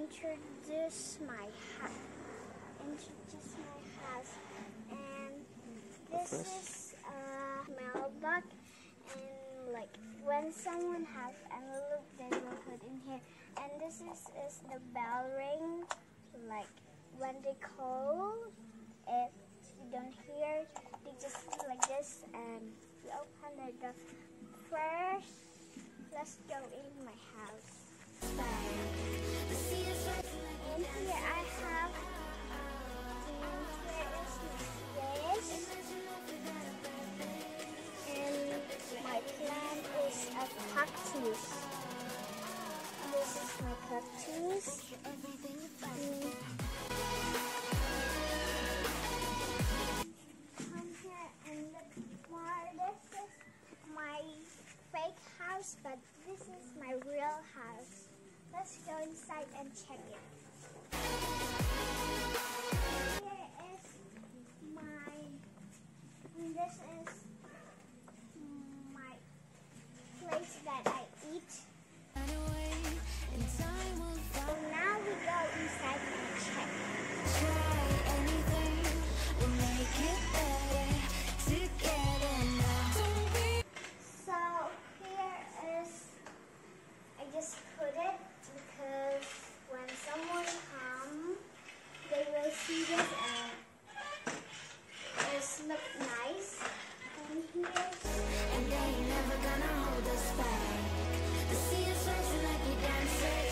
introduce my house. And this is a mailbox, and like when someone has envelope, they will put in here. And this is the bell ring. Like when they call, if you don't hear, they just do like this, and we open the door. First, let's go in my house. And here I have, here is this, and my plant is a cactus. This is my cactus. Come here and look more. This is my fake house, but this is my real house. Let's go inside and check it. This is my place that I eat. So now we go inside and check. Try anything, we'll make it better together now. So here is, I just put it because when someone comes, they will see this and it looks nice. And they ain't never gonna hold us back. The sea is rising like we dancers.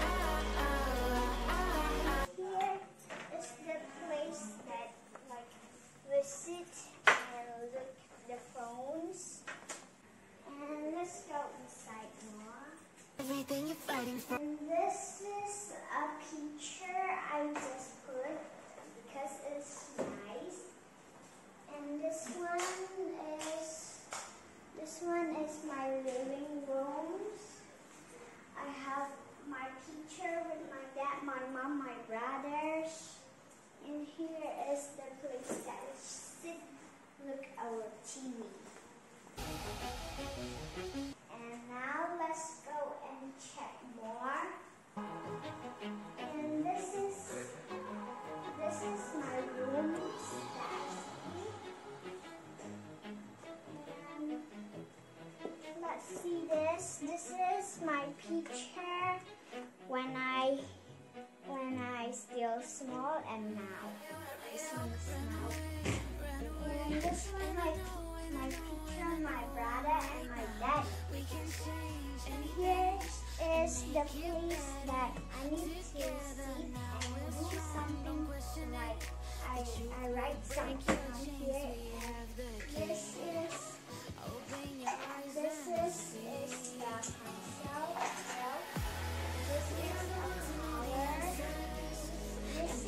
Here is the place that like we sit and look the phones. And let's go inside more. Everything you're fighting for. And this is a picture I just put because it's nice. And this one is my living rooms. I have my picture with my dad, my mom, my brothers. And here is the place that we sit, look our TV. And now let's go and check more. And this is my room. Let's see this. This is my picture when I still small and now. This one is small. And this one my picture of my brother and my dad. And here is the place that I need to see and do something like I write something on here. This is the pencil. This is a color. This is the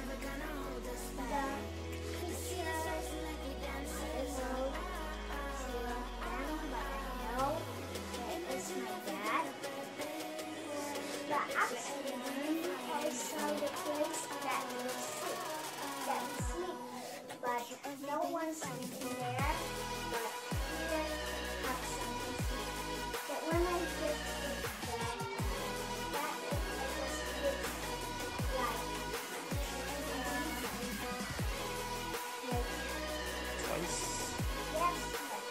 but no one's sleeping there. But here have something to sleep. But when I get to bed, that is I just sleep like twice. Yes,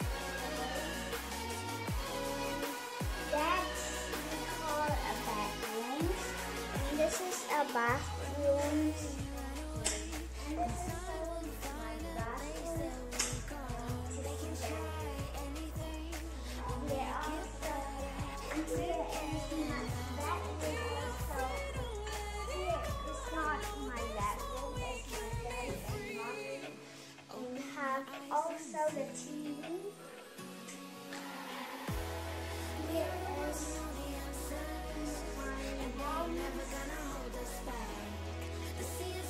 and that's we call a bedroom. And this is a bathroom. And this is also the TV. Here is my mom.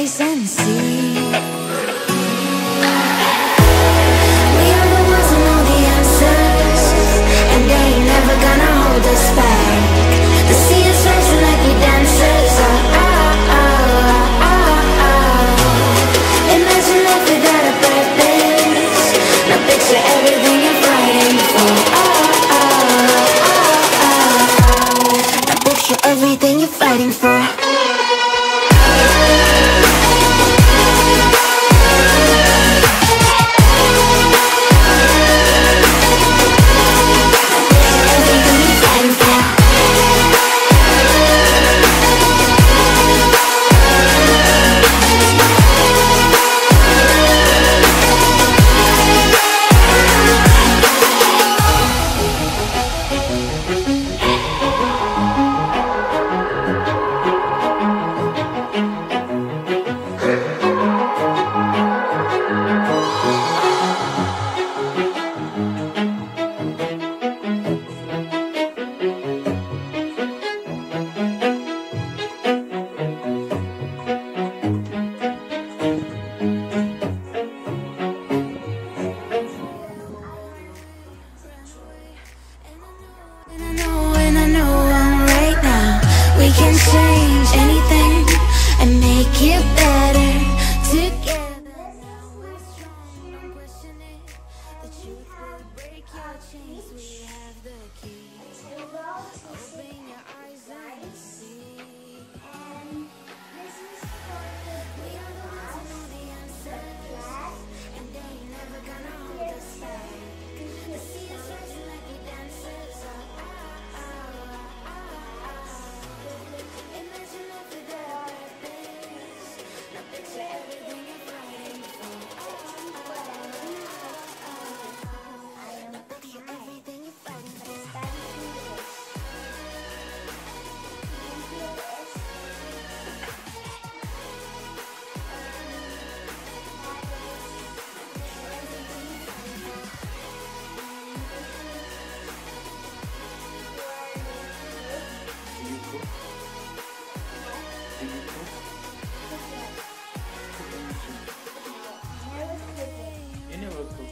eyes and see. We are the ones who know the answers, and they ain't never gonna hold us back. The sea is rising like we dancers. Imagine life without a purpose. Now picture everything you're fighting for. Now picture everything you're fighting for. We can change anything and make it better together. We're strong, don't question it. The truth will break your chains. We have the key. Open your eyes and see. We are the ones who know the answers, and they ain't never gonna hold us back. The sea is rising like we dancers. Imagine life without a purpose. Now picture everything you're fighting for. Now picture everything you're fighting for. You never cook.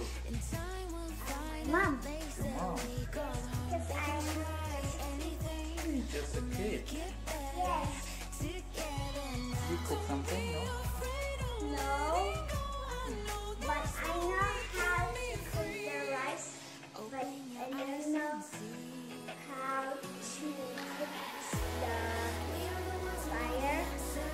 Mom, Your mom. because I'm Just a kid. yes, You cook something, no? no, but I know how to cook the rice, but I don't know how to cook the fire.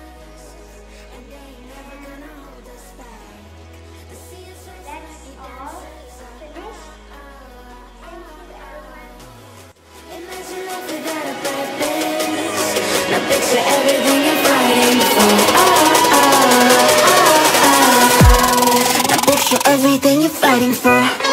That's all. Finished. Thank you, everyone. Imagine life without a purpose. Now picture everything you're fighting for. Now picture everything you're fighting for.